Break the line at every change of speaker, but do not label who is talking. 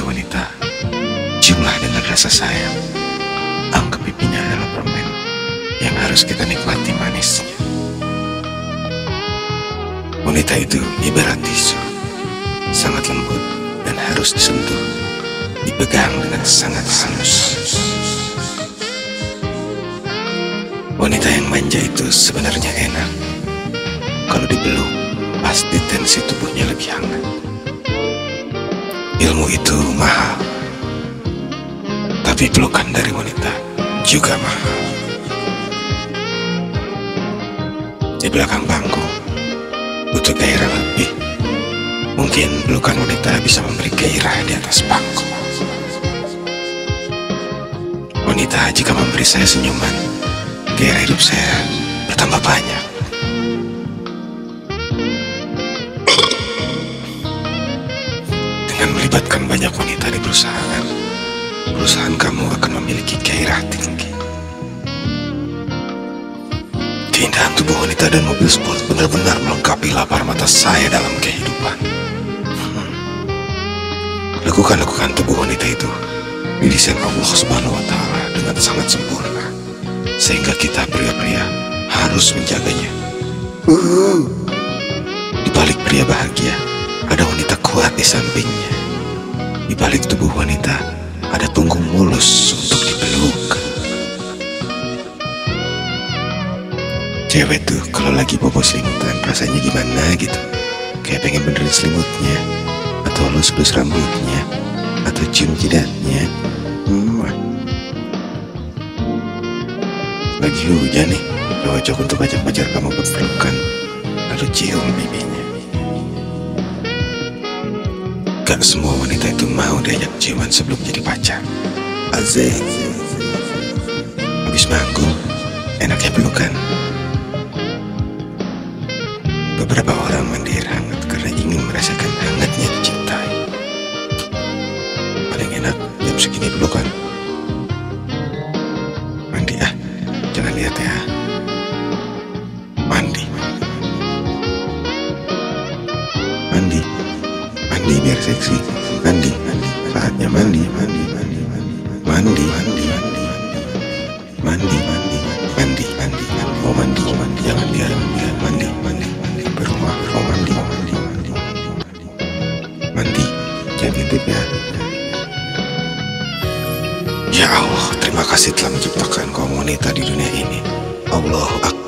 wanita, ciumlah dengan rasa sayang. Anggap pipinya adalah permen yang harus kita nikmati manisnya. Wanita itu ibarat tisu, sangat lembut dan harus disentuh, dipegang dengan sangat halus. Wanita yang manja itu sebenarnya enak. Kalau dipeluk, pasti tensi tubuhnya lebih hangat. Ilmu itu mahal, tapi pelukan dari wanita juga mahal. Di belakang bangku, butuh gairah lebih. Mungkin pelukan wanita bisa memberi gairah di atas bangku. Wanita jika memberi saya senyuman, gairah hidup saya bertambah banyak. Dengan melibatkan banyak wanita di perusahaan kamu akan memiliki gairah tinggi. Keindahan tubuh wanita dan mobil sport benar-benar melengkapi lapar mata saya dalam kehidupan. Lekukan-lekukan tubuh wanita itu didesain Allah Subhanahu wa Ta'ala dengan sangat sempurna, sehingga kita pria-pria harus menjaganya. Di balik pria bahagia, ada wanita kuat di sampingnya. Di balik tubuh wanita, ada punggung mulus untuk dipeluk. Cewek tuh kalau lagi bobo selimutan rasanya gimana gitu. Kayak pengen benerin selimutnya, atau lus-lus rambutnya, atau cium jidatnya. Lagi hujan nih, cocok untuk ajak pacar kamu berpelukan, lalu cium pipinya. Gak semua wanita itu mau diajak ciuman sebelum jadi pacar. Asik. Habis manggung, enaknya pelukan. Beberapa orang mandi air hangat karena ingin merasakan hangatnya dicintai. Paling enak jam segini pelukan. Mandi jangan lihat ya. Mandi biar seksi. Mandi, saatnya mandi. Mau mandi, jangan lihat. Mandi, jangan ngintip ya. Ya Allah, terima kasih telah menciptakan kaum wanita di dunia ini. Allahu Akbar.